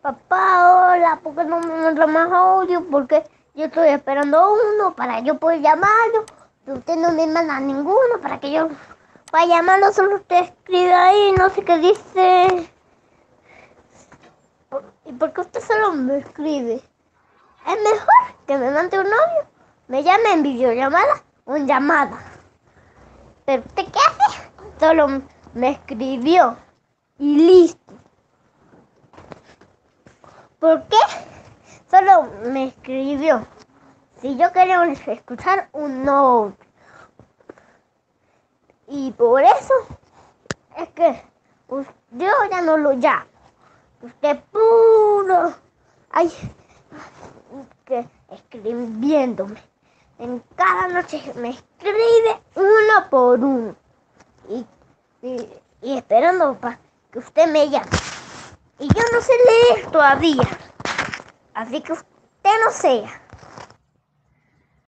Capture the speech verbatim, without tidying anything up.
Papá, hola, ¿por qué no me manda más audio? Porque yo estoy esperando uno para yo poder llamarlo. Pero usted no me manda ninguno para que yo para llamarlo. Solo usted escribe ahí, no sé qué dice. ¿Y por qué usted solo me escribe? Es mejor que me mande un audio, me llame en videollamada o en llamada. Pero usted qué hace? Solo me escribió y listo. ¿Por qué? Solo me escribió. Si yo quería escuchar un no. Y por eso es que yo ya no lo llamo. Usted puro. Ay, que escribiéndome. En cada noche me escribe uno por uno. Y, y, y esperando para que usted me llame. Y yo no sé leer todavía. Así que usted no sea.